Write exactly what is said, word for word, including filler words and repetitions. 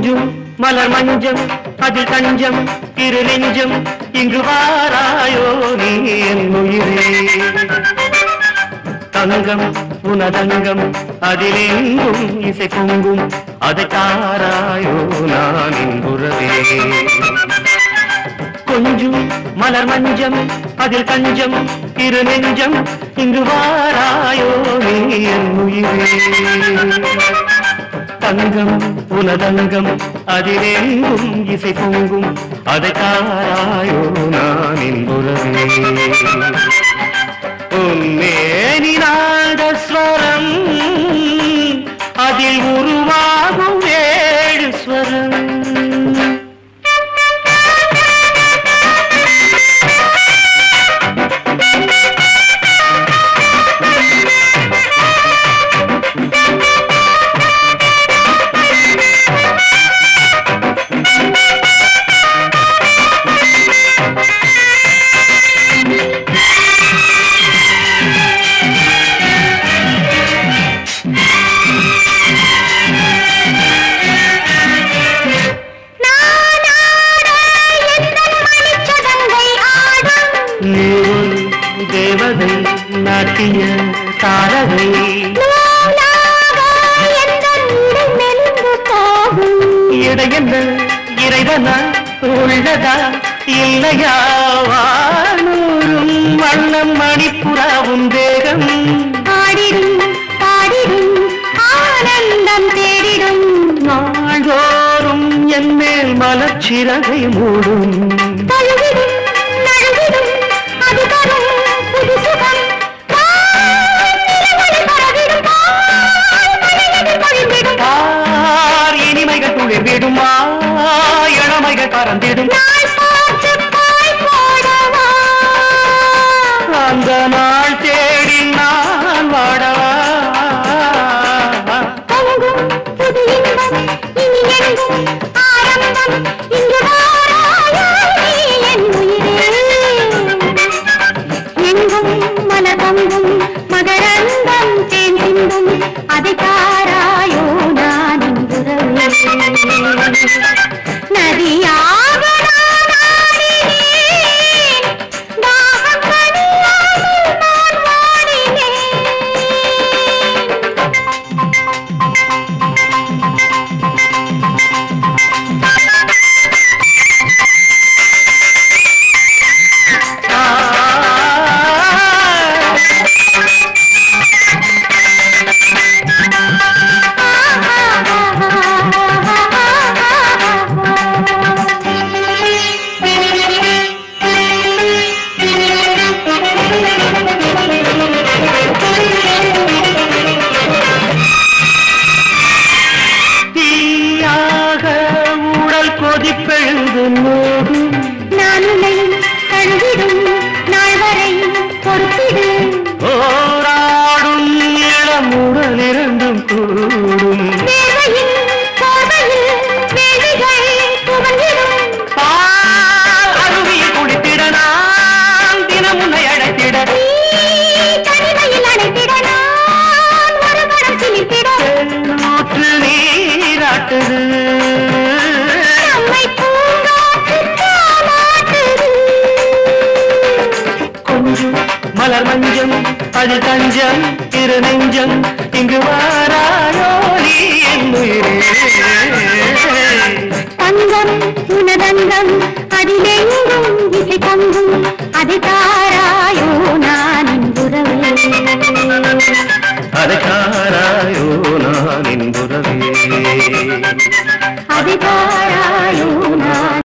கொஞ்சம் மலர் மஞ்சம் அதில் தஞ்சம் திரு நெஞ்சம் இங்கு வாராயோ நீ என் உயிரே தங்கம் உனதங்கம் அதிலெங்கும் இசை பொங்கும் அதை தாராயோ நான் இன்புறவே கொஞ்சம் மலர் மஞ்சம் அதில் தஞ்சம் திரு நெஞ்சம் இங்கு வாராயோ நீ என் உயிரே தங்கம் உனதங்கம் அதிலெங்கும் இசை பொங்கும் அதை தாராயோ நான் இன்புறவே உன்மேனி நாதஸ்வரம் அதில் உருவாகும் ஏழு ஸ்வரம் நாட்டிய தாரகை இடையென்ன இறைவனா உள்ளதா இல்லையா வானூரும் வண்ணம் மணிப்புறாவும் தேகம் ஆடிடும் பாடிடும் ஆனந்தம் தேடிடும் நாள்தோறும் என் மேல் மலர்ச்சிறகை மூடும் இனிமைகள் துளிர்விடுமா இளமைகள் பறந்திடும் அந்த நாள் தேடி நான் வாடவா மலபங்கும் மகரந்தம் தேன் சிந்தும் அதை தாராயோ நான் இன்புறவே நதியாக மலர் மஞ்சம் அதில் தஞ்சம் திரு நெஞ்சம் இங்கு வாராயோ நீ என் உயிரே தங்கம் உனதங்கம் அதிலெங்கும்